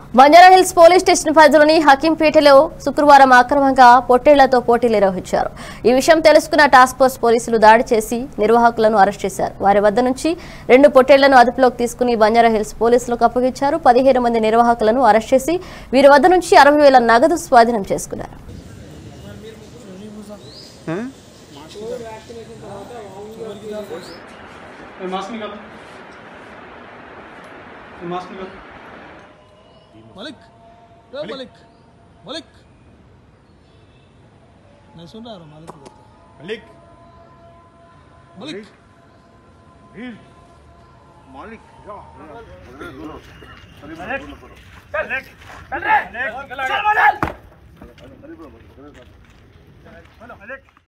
Banjara Hills police station పరిధిలోని హకీంపేటలో శుక్రవారం అక్రమంగా పొట్టేళ్లతో పోటీలు నిర్వహించారు. ఈ విషయం తెలుసుకున్న టాస్క్ ఫోర్స్ పోలీసులు దాడి చేసి నిర్వాహకులను అరెస్ట్ చేశారు. వారి వద్ద నుంచి 2 పొట్టేళ్లను అదుపులోకి తీసుకుని బంజారాహిల్స్ పోలీసులకు అప్పగించారు. 15 మంది నిర్వాహకులను అరెస్ట్ చేసి వీరి వద్ద నుంచి 60,000 నగదు స్వాధీనం చేసుకున్నారు. मलिक मलिक मलिक मैं सुन रहा हूँ मालिक मलिक मलिक मालिक चल